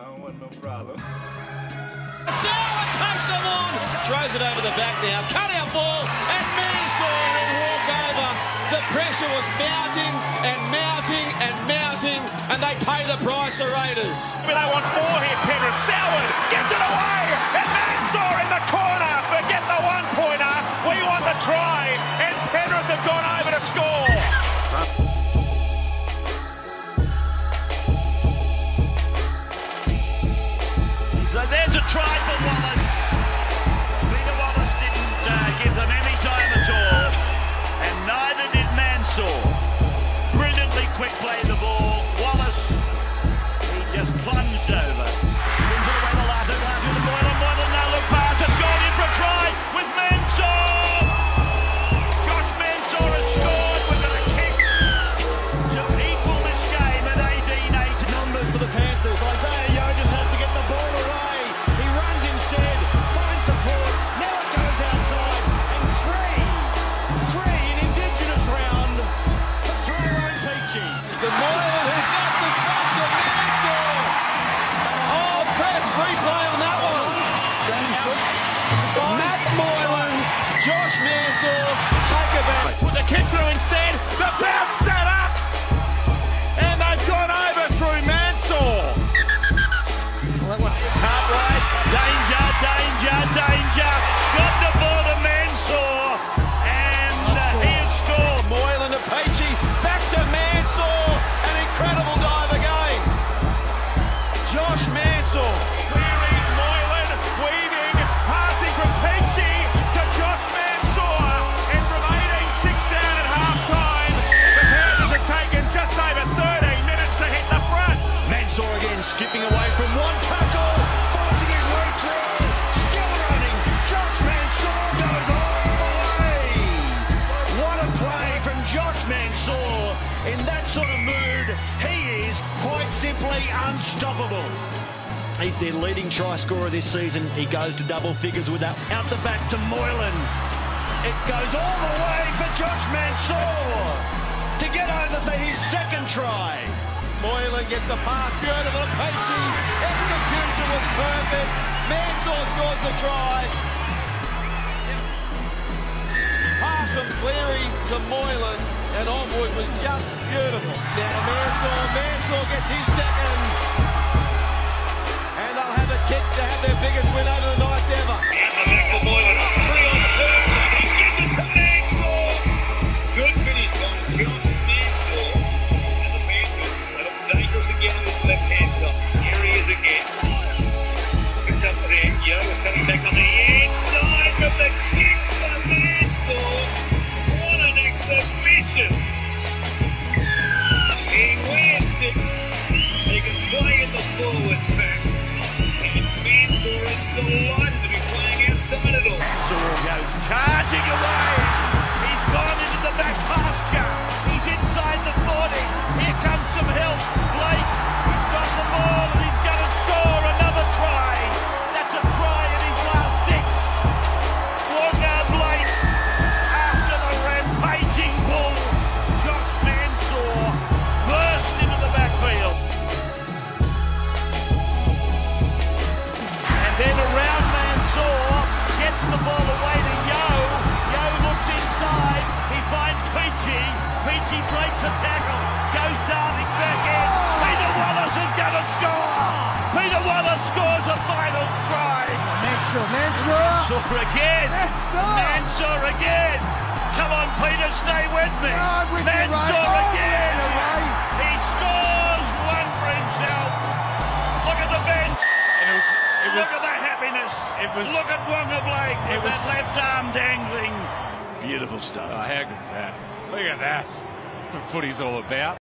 don't want no problem. Mansour takes them on, throws it over the back now, cut out ball, and Mansour will walk over. The pressure was mounting and mounting and mounting, and they pay the price, the Raiders. They want more here, Penrith. Selwood gets it away, and Mansour in the corner. Forget the one-pointer. We want the try, and Penrith have gone over to score. So there's a try for Wallace. Peter Wallace didn't give them any time at all, and neither did Mansour. Brilliantly quick play the ball. Wallace, he just plunged over. Spins it away to Latu, Latu to Moylan, Moylan now look past. It's gone in for a try with Mansour. Josh Mansour has scored. We've got a kick to equal this game at 18-8. Numbers for the Panthers. Isaiah Yeo just has to get the ball away. He runs instead, finds support. Now it goes outside. And three in Indigenous round for Tyrone Peachy. The Moylan who gets it back to Mansour. Oh, press replay on that one. Matt Moylan, Josh Mansour, take it back. Put the kick through instead. The bounce set up. And they've gone over through Mansour. Cartwright. Danger, danger, danger. Got the ball to Mansour. And he has scored. Moylan to Peachy, back to Mansour. An incredible dive again. Josh Mansour. Clearing, Moylan, weaving, passing from Peachy to Josh Mansour. And from 18-6 down at half-time, the Panthers have taken just over 13 minutes to hit the front. Mansour again skipping away from one tackle, forcing his way through, still running. Josh Mansour goes all the way. What a play from Josh Mansour. In that sort of mood, he is quite simply unstoppable. He's their leading try scorer this season. He goes to double figures with that. Out the back to Moylan. It goes all the way for Josh Mansour to get over for his second try. Moylan gets the pass, beautiful to Peachy. Execution was perfect. Mansour scores the try. Pass from Cleary to Moylan, and onward was just beautiful. Now to Mansour. Mansour gets his second. And they'll have a kick to have their biggest win over the Knights ever. And the back for Moylan. 3 on 2. He gets it to Mansour. Good finish by Josh Mansour. And the Panthers look dangerous again on this left-hand side. Here he is again. Picks up there. Yo is coming back on the inside with the kick for Mansour. What an exhibition. He wears 6. He can play in the forward pack. And Mansour is delighted to be playing outside it all. Mansour goes charging away. He's gone into the back pasture. He's inside the 40. Here comes some help. Blake, he's got the ball and he's going to score another try. That's a try in his last 6. Wonga Blake, after the rampaging bull, Josh Mansour burst into the backfield. And then around Mansour, gets the ball away to Yo. Yo looks inside, he finds Peachy. Peachy breaks a tackle, goes darting back in. Peter Wallace is going to score. Peter Wallace scores a final try. Mansour again. Mansour again. Come on, Peter, stay with me. Mansour again. He scores one for himself. Look at the bench. Look at the happiness. Look at Wonga Blake with that left arm dangling. Beautiful stuff. Oh, how good's that? Look at that. That's what footy's all about.